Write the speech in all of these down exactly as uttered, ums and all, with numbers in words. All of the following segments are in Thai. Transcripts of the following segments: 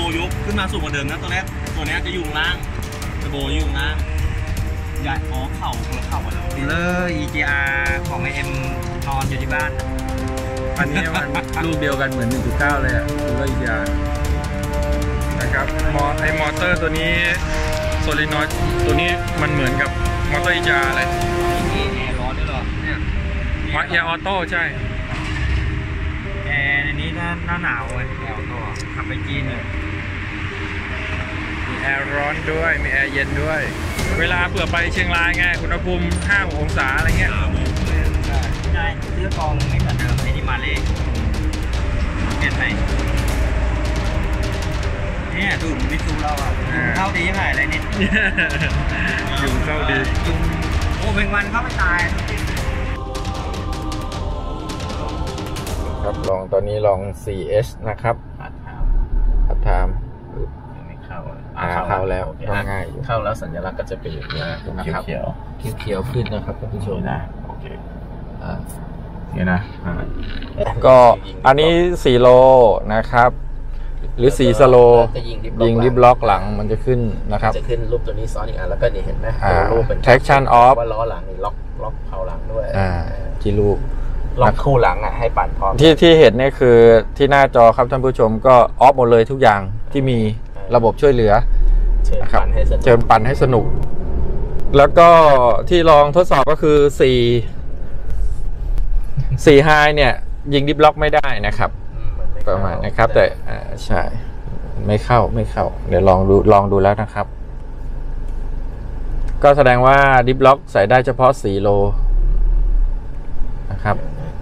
ยกขึ้นมาสูงกว่าเดิมนะตัวแรกตัวนี้จะอยู่ล่างเทอร์โบอยู่ล่างย้ายอ๋อเข่าคนละเข่าแล้วเลอร์ อี จี อาร์ ของไอเอ็มนอนอยู่ที่บ้านอันนี้มันลูกเดียวกันเหมือน หนึ่งจุดเก้า เลยอ่ะดูเลยยานะครับมอไอมอเตอร์ตัวนี้โซลินอยด์ตัวนี้มันเหมือนกับมอเตอร์อีจาเลยมีแอร์ร้อนด้วยหรอเนี่ยมาแอร์ออโต้ใช่แอร์ในนี้ถ้าหน้าหนาวเลยแอร์ออโต้ขับไปจีนเลยมีแอร์ร้อนด้วยมีแอร์เย็นด้วยเวลาเผื่อไปเชียงรายไงอุณหภูมิห้าองศาอะไรเงี้ยใช่เสื้อกองไม่เหมือนเดิมไอ้นี่มาเลยเปลี่ยนไปเนี่ยดูมิซูเราอ่ะเข้าดียังไงอะไรนิดยุงเข้าดียุงโอ้เป็นวันเข้าไม่ตายครับลองตอนนี้ลอง ซี เอช นะครับผัดถามผัดถามไม่เข้าอ่าเข้าแล้วง่ายเข้าแล้วสัญลักษณ์ก็จะเป็นอย่างนี้นะครับเขียวเขียวขึ้นนะครับท่านผู้ชมนะโอเคอ่าเนี่ยนะก็อันนี้สี่โลนะครับหรือสี่สโลยิงดิฟล็อกหลังมันจะขึ้นนะครับจะขึ้นรูปตัวนี้ซ้อนอีกอันแล้วก็นี่เห็นไหมรูปเป็น traction off ว่าล้อหลังนี่ล็อกล็อกเผาหลังด้วยอ่าที่รูปล็อกคู่หลังอ่ะให้ปั่นพร้อมที่ที่เห็นนี่คือที่หน้าจอครับท่านผู้ชมก็ออฟหมดเลยทุกอย่างที่มีระบบช่วยเหลือเชิญปั่นให้สนุกเชิญปั่นให้สนุกแล้วก็ที่ลองทดสอบก็คือสี่สี่ไฮเนี่ยยิงดิฟล็อกไม่ได้นะครับประมาณนะครับแต่ใช่ไม่เข้าไม่เข้าเดี๋ยวลองดูลองดูแล้วนะครับก็แสดงว่าดิฟล็อกใส่ได้เฉพาะสี่โลนะครับ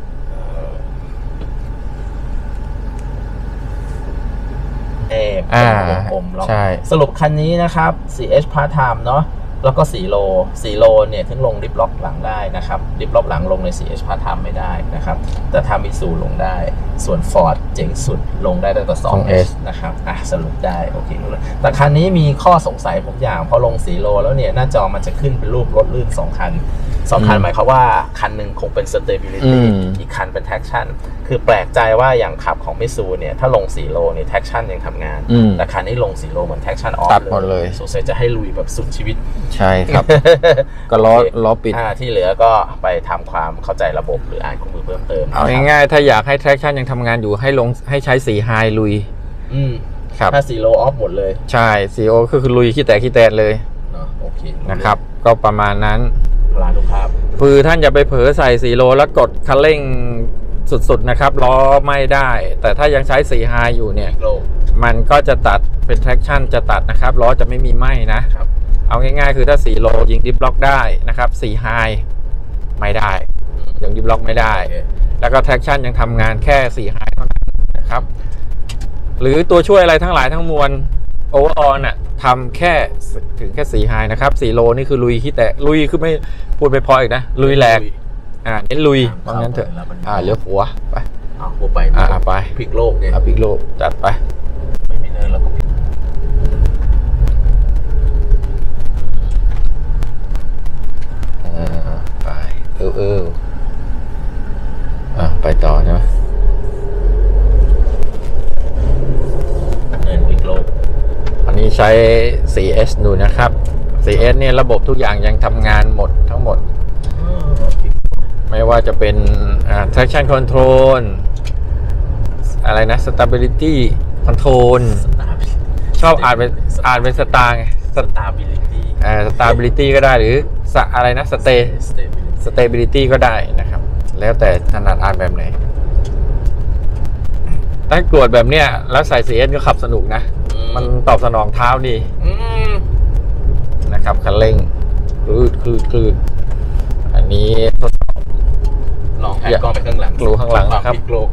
เออเป็นวงกลมใช่สรุปคันนี้นะครับ ซี เอช Part Time เนาะแล้วก็สี่โลสี่โลเนี่ยถึงลงดิฟล็อกหลังได้นะครับดิฟล็อกหลังลงใน ซี เอช Part Time ไม่ได้นะครับแต่ถ้ามิซูลงได้ส่วน Ford เจ๋งสุดลงได้ตั้งแต่ สองเอส นะครับอ่ะสรุปได้โอเครู้แล้วแต่คันนี้มีข้อสงสัยผมอย่างพอลงสี่โลแล้วเนี่ยหน้าจอมันจะขึ้นเป็นรูปรถลื่นสองคันสองคันหมายความว่าคันหนึ่งคงเป็น stability อีกคันเป็น traction คือแปลกใจว่าอย่างขับของมิซูเนี่ยถ้าลงสี่โลเนี่ย traction ยังทำงานแต่คันนี้ลงสี่โลเหมือน traction off ตัดหมดเลยสงสัยจะให้ลุยแบบสุดชีวิตใช่ครับก็ล้อล้อปิดที่เหลือก็ไปทำความเข้าใจระบบหรืออ่านคู่มือเพิ่มเติมเอาง่ายๆถ้าอยากให้ traction ยังทำงานอยู่ให้ลงให้ใช้สี่ไฮลุยอืมครับถ้าสี่โลออฟหมดเลยใช่สี่โอก็คือลุยขี้แตกขี้แตนเลยโอเคนะครับก็ประมาณนั้นพลานุภาพคือท่านอย่าไปเผลอใส่สี่โลแล้วกดคันเร่งสุดๆนะครับล้อไม่ได้แต่ถ้ายังใช้สี่ไฮอยู่เนี่ยมันก็จะตัดเป็น traction จะตัดนะครับล้อจะไม่มีไหม้นะเอาง่ายๆคือถ้าสี่โลยิงดิฟล็อกได้นะครับสี่ไฮไม่ได้ยิงดิฟล็อกไม่ได้แล้วก็ traction ยังทำงานแค่สี่ไฮเท่านั้นนะครับหรือตัวช่วยอะไรทั้งหลายทั้งมวลโอเวอร์ออลน่ะทำแค่ถึงแค่สี่ไฮนะครับสี่โลนี่คือลุยขี้แตกลุยคือไม่พูดไปพออีกนะลุยแหลกอ่าเน้นลุยว่างั้นเถอะอ่าเลี้ยวหัวไปอ่าหัวไปอ่าไปพลิกโลกเนี่ยพลิกโลกจัดไปไม่มีเนินแล้วก็พลิกอ่าไปเออเอออ่าไปต่อใช่ไหมเนินพลิกโลกอันนี้ใช้ ซี เอส ดูนะครับ ซี เอส เนี่ยระบบทุกอย่างยังทำงานหมดทั้งหมดไม่ว่าจะเป็น traction control อะไรนะ stability control ชอบอ่านเป็นอ่านเป็นสตาร์ไง stability อ่า stability ก็ได้หรืออะไรนะ stay stability ก็ได้นะครับแล้วแต่ถนัดอ่านแบบไหนถ้ากรวดแบบเนี้ยแล้วใส่ ซี เอส ก็ขับสนุกนะมันตอบสนองเท้าดีนะครับคันเร่งคลืดคลืดคลืดอันนี้ทดสอบลองแผ่นกล้องไปข้างหลังรูข้างหลังนะครับ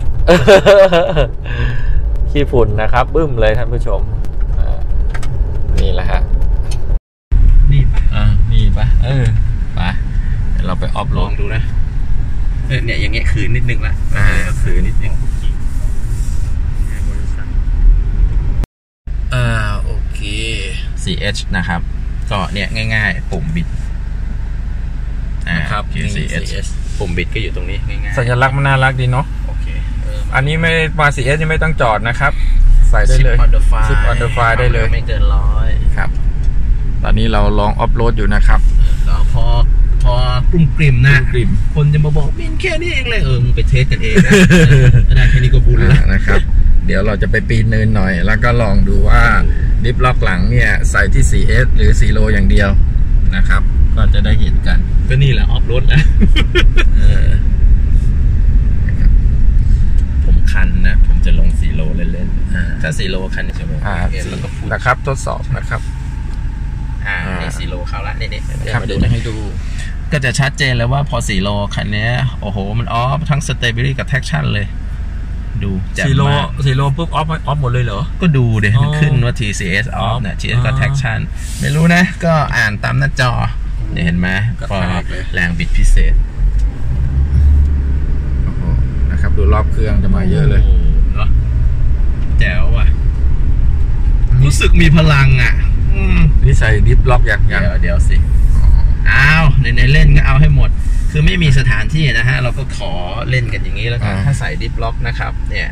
ขี้ฝุ่นนะครับบึ้มเลยท่านผู้ชมนี่แหละฮะนี่ปะอ่านี่ปะเออไปเราไปออฟลองดูนะเออเนี่ยอย่างเงี้ยคืนนิดนึงละอ่าคืนนิดนึงอ่าโอเคซี เอช นะครับก็เนี่ยง่ายๆปุ่มบิดนะครับซี เอช ปุ่มบิดก็อยู่ตรงนี้ง่ายๆสัญลักษณ์มันน่ารักดีเนาะโอเคอันนี้ไม่มา ซี เอส ยังไม่ต้องจอดนะครับสส่ได้เลย Chip on the fly Chip on the fly ได้เลยไม่เกินร้อยครับตอนนี้เราลองออฟโรดอยู่นะครับแล้วพอพอกลุ่มกลิ่มนะกลิ่มคนจะมาบอกบินแค่นี้เองเลยเออไปเทสกันเองนะได้แค่นี้ก็บุญแล้วนะครับเดี๋ยวเราจะไปปีนเนินหน่อยแล้วก็ลองดูว่าดิฟล็อกหลังเนี่ยใส่ที่ ซี เอส หรือ ซี โล อย่างเดียวนะครับก็จะได้เห็นกันก็นี่แหละออฟโรดแล้วผมคันนะผมจะลง ซี โล เล่นๆถ้า ซี โล คันจะลงแล้วก็พูดนะครับทดสอบนะครับอ่านี่ ซี โล เข้าละนี่นี่ครับเดี๋ยวจะให้ดูก็จะชัดเจนเลยว่าพอ ซี โล คันนี้โอ้โหมันออฟทั้ง stability กับ traction เลยดูซี โล ซี โล ปุ๊บออฟออฟหมดเลยเหรอก็ดูเดี๋ยวมันขึ้นว่า ที ซี เอส ออฟเนี่ย ที เอส ก็ traction ไม่รู้นะก็อ่านตามหน้าจอเนี่ยเห็นไหมพอแรงบิดพิเศษโอ้โหนะครับดูรอบเครื่องจะมาเยอะเลยเนาะแจ๋วอ่ะรู้สึกมีพลังอ่ะนี่ใส่ดิฟล็อกอย่างเดี๋ยวเดี๋ยวสิอ้าวในเล่นก็เอาให้หมดคือไม่มีสถานที่นะฮะเราก็ขอเล่นกันอย่างนี้แล้วกันถ้าใส่ดิฟล็อกนะครับเนี่ย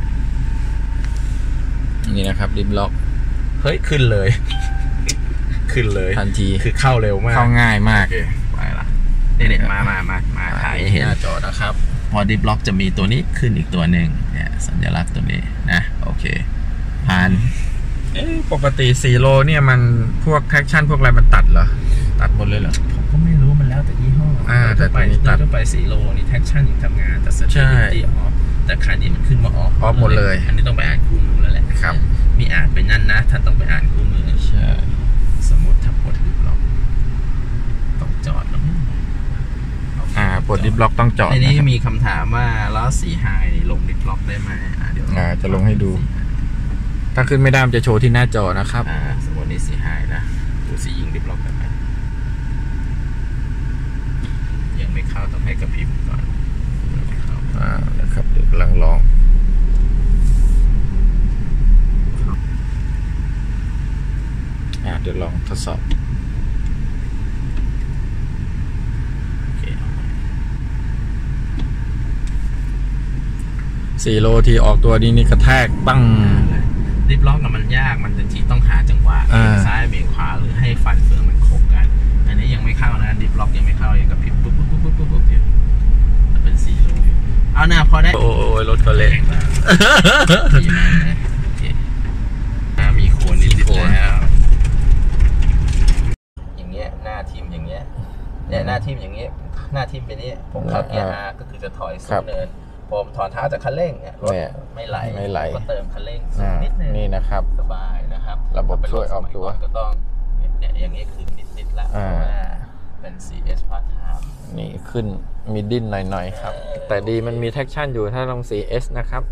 นี่นะครับดิฟล็อกเฮ้ยขึ้นเลยขึ้นเลยทันทีคือเข้าเร็วมากเข้าง่ายมากไปละนี่เนี่ยมามามามาถ่ายให้เห็นหน้าจอนะครับพอดิฟล็อกจะมีตัวนี้ขึ้นอีกตัวหนึ่งเนี่ยสัญลักษณ์ตัวนี้นะโอเคผ่านปกติ ซี โล เนี่ยมันพวกแท็กชั่นพวกอะไรมันตัดเหรอตัดหมดเลยเหรอผมก็ไม่รู้มันแล้วแต่ยี่ห้ออ่าแต่ตัวนี้ตัดก็ไป ซี โล นี่แท็กชั่นยังทำงานแต่สเตติตี้ออฟแต่คันนี้มันขึ้นมาออฟออฟหมดเลยอันนี้ต้องไปอ่านคู่มือแล้วแหละครับมีอ่านไปนั่นนะท่านต้องไปอ่านคู่มือใช่สมมติถ้าปลดดิฟล็อกต้องจอดแล้วอ่าปลดดิฟล็อกต้องจอดในนี้มีคำถามว่าล้อสีไฮลงดิฟล็อกได้ไหมอ่าเดี๋ยวอ่าจะลงให้ดูถ้าขึ้นไม่ได้มันจะโชว์ที่หน้าจอนะครับอ่าสมมตินี่สีไฮนะดูสียิงดิฟล็อกได้ไหมยังไม่เข้าต้องให้กระพริบก่อนไม่เข้าอ่านะครับเดี๋ยวกำลังลองอ่าเดี๋ยวลองทดสอบสี่โลที่ออกตัวนี้นี่กระแทกปั้งดิฟล็อกน่ะมันยากมันบางทีต้องหาจังหวะเบี่ยงซ้ายเบี่ยงขวาหรือให้ฟันเฟืองมันโขกกันอันนี้ยังไม่เข้านะดิฟล็อกยังไม่เข้ายังกับพริบปุ๊บปุ๊บปุ๊บปุ๊บปุ๊บปุ๊บมันเป็นสี่โลเอาหน้าพอได้โอ้ยรถก็เล็กดีมากเลยโอเคมีโคนนิดๆแล้วอย่างเงี้ยหน้าทิมอย่างเงี้ยเนี่ยหน้าทิมอย่างเงี้ยหน้าทิมไปนี้ผมขับเกียร์ R ก็คือจะถอยสุดเนินผมถอนเท้าจากคันเร่งเนี่ยรถไม่ไหลไม่ไหลก็เติมคันเร่งนิดนึงนี่นะครับสบายนะครับระบบช่วยออกตัวก็ต้องเนี่ยอย่างนี้คือนิดๆแล้วเพราะว่าเป็น ซี เอส Part Time นี่ขึ้นมีดิ้นหน่อยๆครับแต่ดีมันมีแท็กชั่นอยู่ถ้าลง ซี เอส นะครับ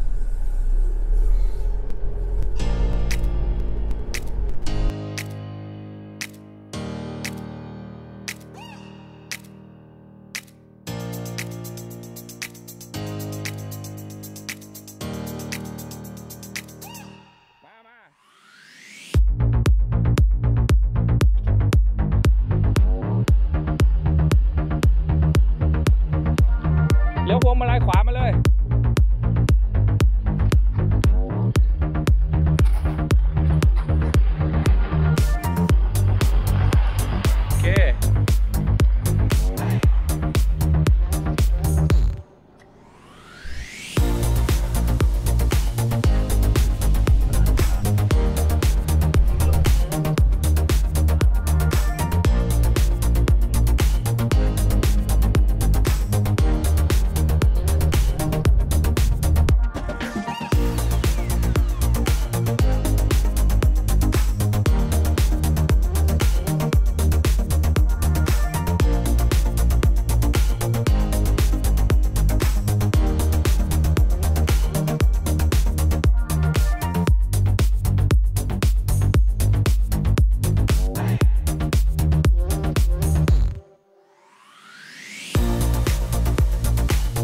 เลี้ยวพวงมาลัยขวามาเลยโอเค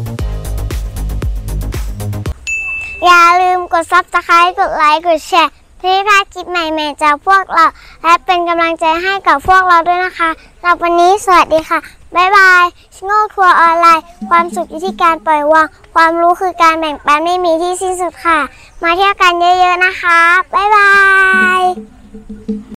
อย่าลืมกด ซับสไครบ์ กดไลค์ กดแชร์เพื่อไม่พลาดคลิปใหม่ๆจากพวกเราและเป็นกำลังใจให้กับพวกเราด้วยนะคะสำหรับวันนี้สวัสดีค่ะบ๊ายบายชิโง่ทัวร์ออนไลน์ความสุขอยู่ที่การปล่อยวางความรู้คือการแบ่งปันไม่มีที่สิ้นสุดค่ะมาเที่ยวกันเยอะๆนะคะบ๊ายบาย